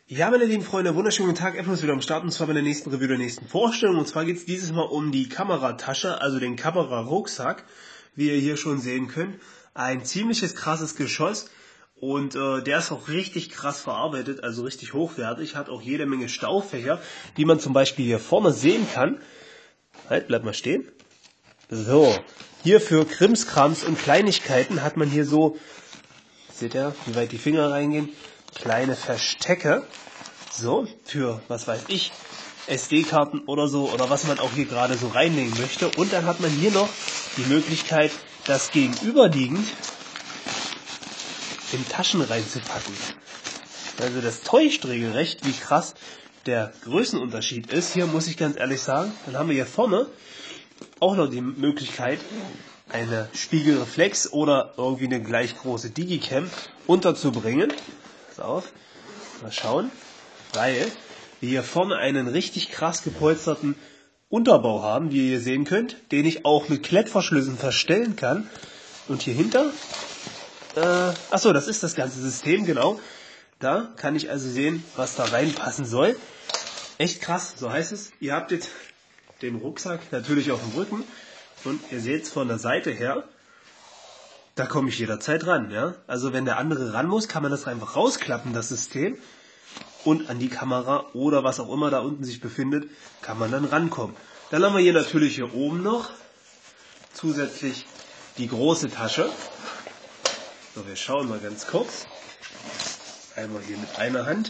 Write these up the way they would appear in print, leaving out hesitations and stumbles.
Ja, meine lieben Freunde, wunderschönen guten Tag. Apple ist wieder am Start und zwar bei der nächsten Review, der nächsten Vorstellung. Und zwar geht es dieses Mal um die Kameratasche, also den Kamerarucksack, wie ihr hier schon sehen könnt. Ein ziemliches krasses Geschoss und der ist auch richtig krass verarbeitet, also richtig hochwertig. Hat auch jede Menge Staufächer, die man zum Beispiel hier vorne sehen kann. Halt, bleib mal stehen. So, hier für Krimskrams und Kleinigkeiten hat man hier so, seht ihr, wie weit die Finger reingehen, kleine Verstecke, so, für, was weiß ich, SD-Karten oder so, oder was man auch hier gerade so reinlegen möchte. Und dann hat man hier noch die Möglichkeit, das gegenüberliegend in Taschen reinzupacken. Also das täuscht regelrecht, wie krass der Größenunterschied ist. Hier muss ich ganz ehrlich sagen, dann haben wir hier vorne auch noch die Möglichkeit, eine Spiegelreflex oder irgendwie eine gleich große Digicam unterzubringen. Pass auf, mal schauen, weil wir hier vorne einen richtig krass gepolsterten Unterbau haben, wie ihr hier sehen könnt, den ich auch mit Klettverschlüssen verstellen kann. Und hier hinter, achso, das ist das ganze System, genau. Da kann ich also sehen, was da reinpassen soll. Echt krass, so heißt es. Ihr habt jetzt den Rucksack natürlich auf dem Rücken und ihr seht es von der Seite her, da komme ich jederzeit ran. Ja? Also wenn der andere ran muss, kann man das einfach rausklappen, das System, und an die Kamera oder was auch immer da unten sich befindet, kann man dann rankommen. Dann haben wir hier natürlich hier oben noch zusätzlich die große Tasche. So, wir schauen mal ganz kurz. Einmal hier mit einer Hand.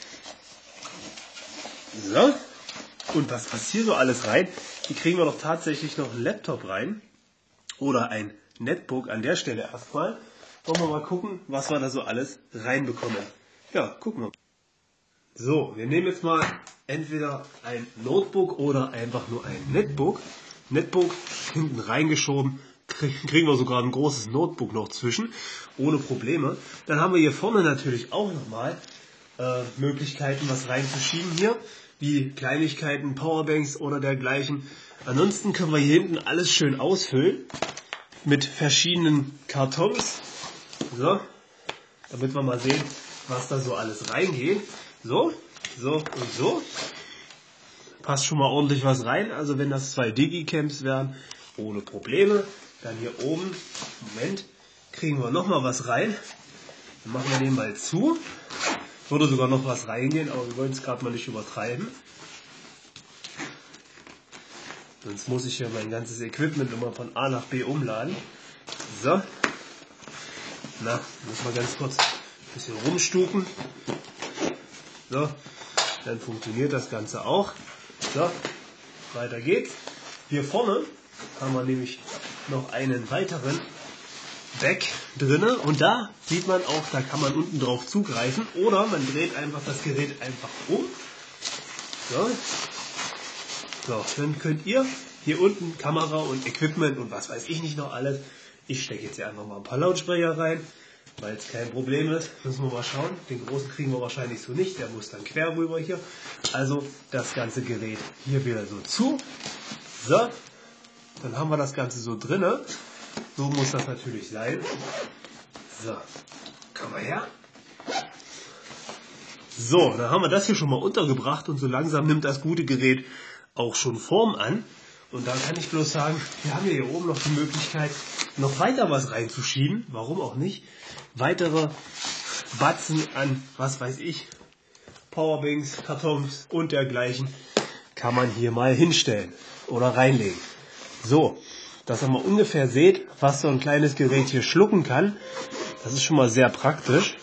So. Und was passt hier so alles rein? Hier kriegen wir doch tatsächlich noch einen Laptop rein. Oder ein Netbook an der Stelle erstmal. Wollen wir mal gucken, was wir da so alles reinbekommen. Ja, gucken wir. So, wir nehmen jetzt mal entweder ein Notebook oder einfach nur ein Netbook. Netbook hinten reingeschoben. Kriegen wir sogar ein großes Notebook noch zwischen. Ohne Probleme. Dann haben wir hier vorne natürlich auch nochmal Möglichkeiten, was reinzuschieben hier. Wie Kleinigkeiten, Powerbanks oder dergleichen. Ansonsten können wir hier hinten alles schön ausfüllen mit verschiedenen Kartons. So, damit wir mal sehen, was da so alles reingeht. So, so und so. Passt schon mal ordentlich was rein. Also wenn das 2 Digicams wären, ohne Probleme. Dann hier oben, Moment, kriegen wir nochmal was rein. Dann machen wir den mal zu. Würde sogar noch was reingehen, aber wir wollen es gerade mal nicht übertreiben. Sonst muss ich ja mein ganzes Equipment immer von A nach B umladen. So. Na, muss mal ganz kurz ein bisschen rumstuken. So. Dann funktioniert das Ganze auch. So. Weiter geht's. Hier vorne haben wir nämlich noch einen weiteren Back drinne und da sieht man auch, da kann man unten drauf zugreifen oder man dreht einfach das Gerät einfach um. So. So, dann könnt ihr hier unten Kamera und Equipment und was weiß ich nicht noch alles. Ich stecke jetzt hier einfach mal ein paar Lautsprecher rein, weil es kein Problem ist. Müssen wir mal schauen. Den großen kriegen wir wahrscheinlich so nicht, der muss dann quer rüber hier. Also das ganze Gerät hier wieder so zu. So, dann haben wir das Ganze so drinne. So muss das natürlich sein. So, komm mal her. So, dann haben wir das hier schon mal untergebracht und so langsam nimmt das gute Gerät auch schon Form an. Und dann kann ich bloß sagen, wir haben hier oben noch die Möglichkeit, noch weiter was reinzuschieben. Warum auch nicht? Weitere Batzen an, was weiß ich, Powerbanks, Kartons und dergleichen kann man hier mal hinstellen oder reinlegen. So, dass ihr mal ungefähr seht, was so ein kleines Gerät hier schlucken kann. Das ist schon mal sehr praktisch.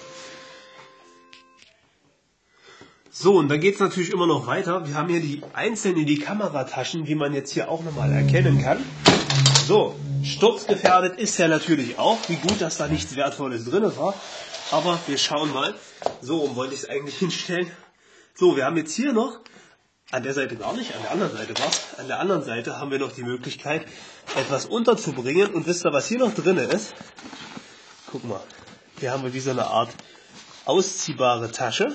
So, und dann geht es natürlich immer noch weiter. Wir haben hier die einzelnen die Kamerataschen, die man jetzt hier auch nochmal erkennen kann. So, sturzgefährdet ist ja natürlich auch. Wie gut, dass da nichts Wertvolles drin war. Aber wir schauen mal. So rum wollte ich es eigentlich hinstellen. So, wir haben jetzt hier noch, an der Seite gar nicht, an der anderen Seite war es. An der anderen Seite haben wir noch die Möglichkeit, etwas unterzubringen. Und wisst ihr, was hier noch drin ist? Guck mal, hier haben wir wie so eine Art ausziehbare Tasche.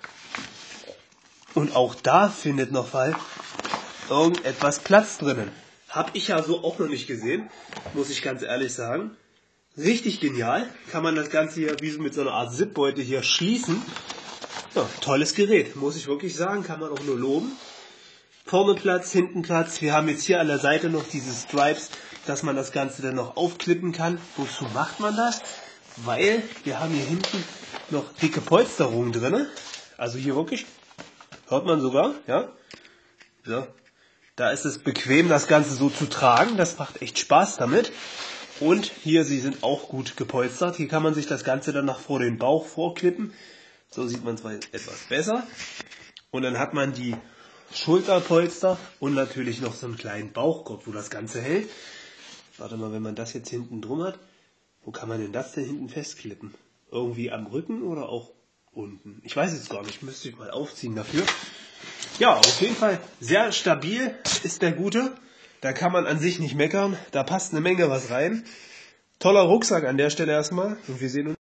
Und auch da findet noch mal irgendetwas Platz drinnen. Habe ich ja so auch noch nicht gesehen, muss ich ganz ehrlich sagen. Richtig genial. Kann man das Ganze hier wie so mit so einer Art Zipbeutel hier schließen. Ja, tolles Gerät, muss ich wirklich sagen, kann man auch nur loben. Vorne Platz, hinten Platz. Wir haben jetzt hier an der Seite noch diese Stripes, dass man das Ganze dann noch aufklippen kann. Wozu macht man das? Weil wir haben hier hinten noch dicke Polsterungen drin. Also hier wirklich, hört man sogar, ja. So. Da ist es bequem, das Ganze so zu tragen. Das macht echt Spaß damit. Und hier, sie sind auch gut gepolstert. Hier kann man sich das Ganze dann nach vor den Bauch vorklippen. So sieht man zwar etwas besser. Und dann hat man die Schulterpolster und natürlich noch so einen kleinen Bauchgurt, wo das Ganze hält. Warte mal, wenn man das jetzt hinten drum hat, wo kann man denn das denn hinten festklippen? Irgendwie am Rücken oder auch unten? Ich weiß jetzt gar nicht, müsste ich mal aufziehen dafür. Ja, auf jeden Fall sehr stabil ist der Gute. Da kann man an sich nicht meckern. Da passt eine Menge was rein. Toller Rucksack an der Stelle erstmal. Und wir sehen uns.